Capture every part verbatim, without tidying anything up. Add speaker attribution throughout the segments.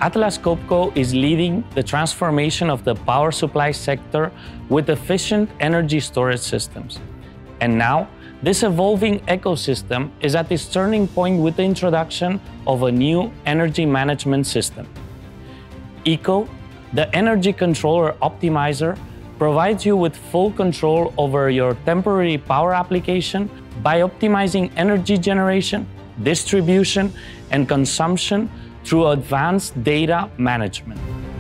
Speaker 1: Atlas Copco is leading the transformation of the power supply sector with efficient energy storage systems. And now, this evolving ecosystem is at its turning point with the introduction of a new energy management system. ECO, the Energy Controller Optimizer, provides you with full control over your temporary power application by optimizing energy generation, distribution, and consumption through advanced data management.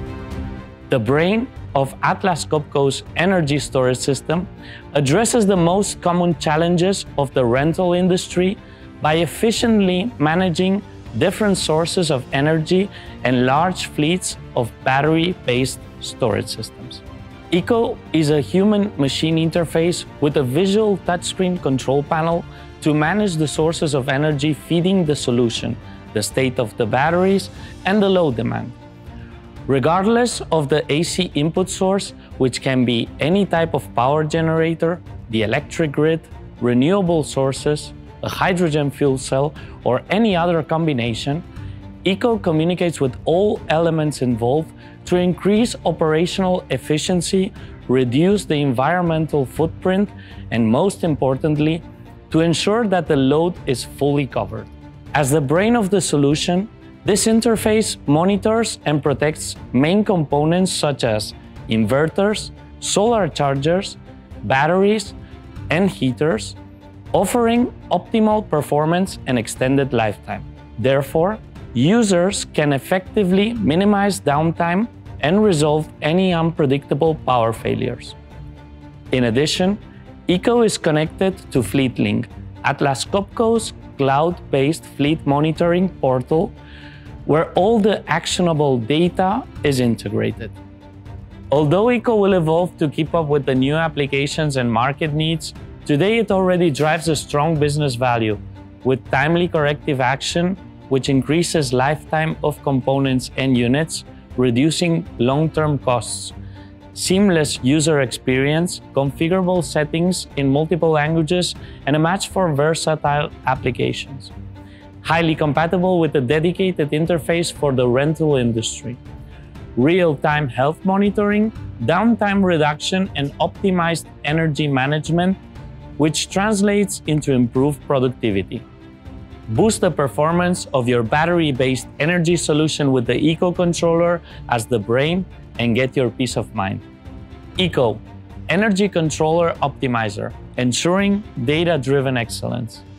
Speaker 1: The brain of Atlas Copco's energy storage system addresses the most common challenges of the rental industry by efficiently managing different sources of energy and large fleets of battery-based storage systems. ECO is a human-machine interface with a visual touchscreen control panel to manage the sources of energy feeding the solution, the state of the batteries, and the load demand. Regardless of the A C input source, which can be any type of power generator, the electric grid, renewable sources, a hydrogen fuel cell, or any other combination, ECO communicates with all elements involved to increase operational efficiency, reduce the environmental footprint, and most importantly, to ensure that the load is fully covered. As the brain of the solution, this interface monitors and protects main components such as inverters, solar chargers, batteries, and heaters, offering optimal performance and extended lifetime. Therefore, users can effectively minimize downtime and resolve any unpredictable power failures. In addition, ECO is connected to FleetLink, Atlas Copco's cloud-based fleet monitoring portal, where all the actionable data is integrated. Although ECO will evolve to keep up with the new applications and market needs, today it already drives a strong business value with timely corrective action, which increases lifetime of components and units, reducing long-term costs, seamless user experience, configurable settings in multiple languages, and a match for versatile applications. Highly compatible with a dedicated interface for the rental industry. Real-time health monitoring, downtime reduction, and optimized energy management, which translates into improved productivity. Boost the performance of your battery-based energy solution with the ECO controller as the brain and get your peace of mind. ECO, Energy Controller Optimizer, ensuring data-driven excellence.